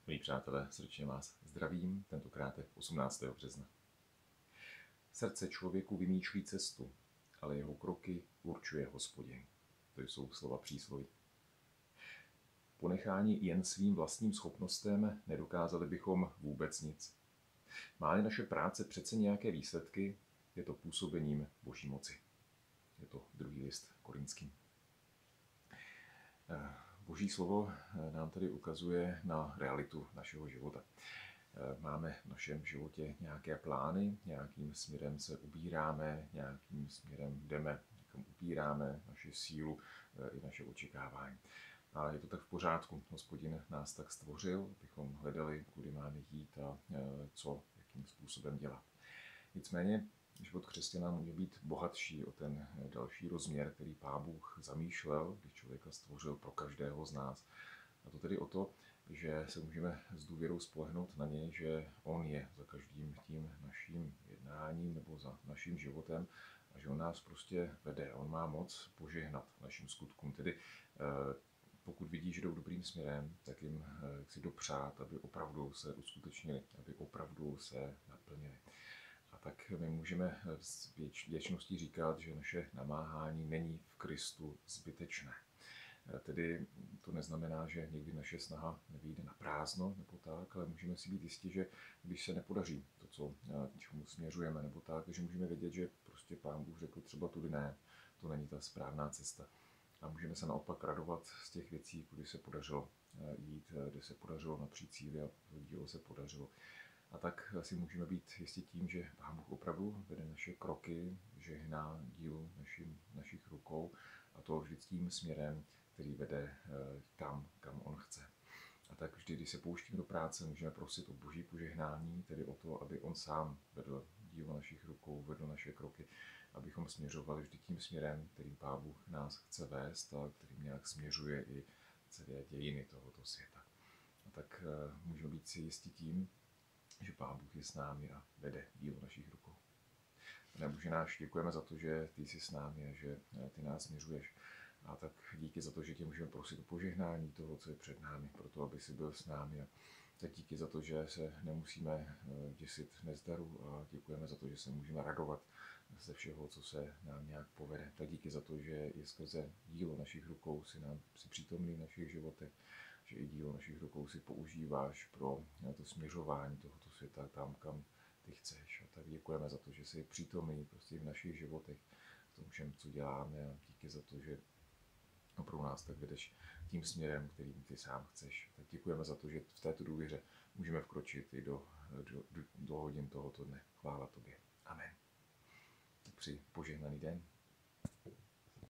Milí přátelé, srdečně vás zdravím, tentokrát je 18. března. Srdce člověku vymýšlí cestu, ale jeho kroky určuje Hospodin. To jsou slova přísloví. Ponecháni jen svým vlastním schopnostem nedokázali bychom vůbec nic. Má-li naše práce přece nějaké výsledky, je to působením Boží moci. Je to druhý list Korinským. Boží slovo nám tady ukazuje na realitu našeho života. Máme v našem životě nějaké plány, nějakým směrem se ubíráme, nějakým směrem jdeme, někam upíráme naši sílu i naše očekávání. A je to tak v pořádku. Hospodin nás tak stvořil, abychom hledali, kudy máme jít a co, jakým způsobem dělat. Nicméně život křesťana může být bohatší o ten další rozměr, který Pán Bůh zamýšlel, když člověka stvořil pro každého z nás. A to tedy o to, že se můžeme s důvěrou spolehnout na něj, že on je za každým tím naším jednáním nebo za naším životem a že on nás prostě vede. On má moc požehnat našim skutkům. Tedy pokud vidí, že jdou dobrým směrem, tak jim chci dopřát, aby opravdu se uskutečnili, aby opravdu se naplnili. A tak my můžeme s věčností říkat, že naše namáhání není v Kristu zbytečné. Tedy to neznamená, že někdy naše snaha nevyjde na prázdno nebo tak, ale můžeme si být jistí, že když se nepodaří to, co k čemu směřujeme, nebo tak, že můžeme vědět, že prostě Pán Bůh řekl třeba tudy ne, to není ta správná cesta. A můžeme se naopak radovat z těch věcí, kudy se podařilo jít, kde se podařilo napřít cíli a to dílo se podařilo. A tak si můžeme být jistí tím, že Pán Bůh opravdu vede naše kroky, žehná dílu našich rukou a to vždy tím směrem, který vede tam, kam on chce. A tak vždy, když se pouštíme do práce, můžeme prosit o Boží požehnání, tedy o to, aby on sám vedl dílo našich rukou, vedl naše kroky, abychom směřovali vždy tím směrem, kterým Pán Bůh nás chce vést a kterým nějak směřuje i celé dějiny tohoto světa. A tak můžeme být si jistí tím, že Pán Bůh je s námi a vede dílo našich rukou. Pane Bože náš, děkujeme za to, že ty jsi s námi a že ty nás směřuješ. A tak díky za to, že tě můžeme prosit o požehnání toho, co je před námi, proto aby jsi byl s námi. A tak díky za to, že se nemusíme děsit nezdaru a děkujeme za to, že se můžeme radovat ze všeho, co se nám nějak povede. Tak díky za to, že i skrze dílo našich rukou si přítomný v našich životech, že i dílo našich rukou si používáš pro to směřování tohoto světa tam, kam ty chceš. A tak děkujeme za to, že jsi přítomný prostě v našich životech, v tom všem, co děláme a díky za to, že pro nás tak vedeš tím směrem, kterým ty sám chceš. Tak děkujeme za to, že v této důvěře můžeme vkročit i do hodin tohoto dne. Chvála tobě. Amen. Tak přeji požehnaný den.